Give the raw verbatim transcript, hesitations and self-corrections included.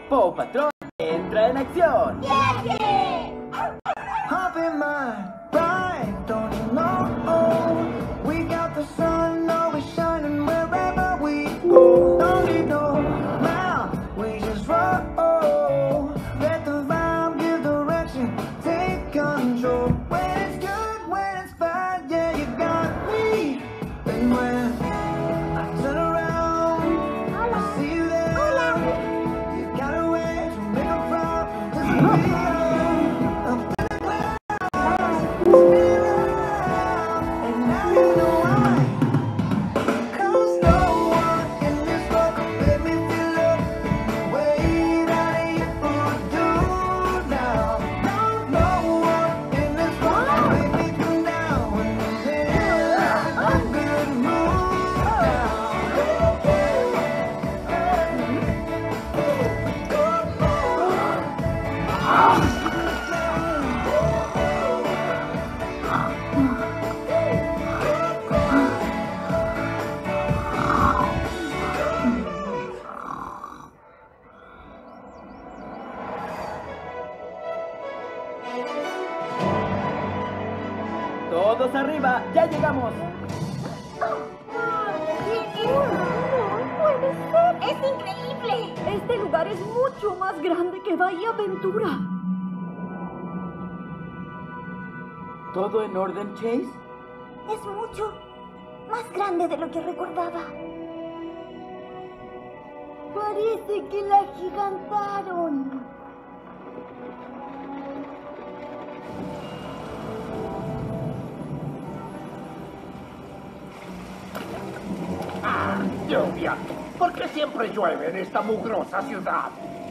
Paw Patrol entra en acción. ¡Viaje! Hop in my ride, don't you know? We got the sun always shining wherever we go. Don't need no map, we just roll. Let the vibe give direction, take control. When it's good, when it's bad, yeah, you got me. And when I turn around, I see you there. You got a way to make a problem disappear. Todos arriba, ya llegamos. ¡No puede ser! ¡Es increíble! Este lugar es mucho más grande que Bahía Ventura. ¿Todo en orden, Chase? Es mucho más grande de lo que recordaba. Parece que la gigantaron. ¡Lluvia! ¿Por qué siempre llueve en esta mugrosa ciudad?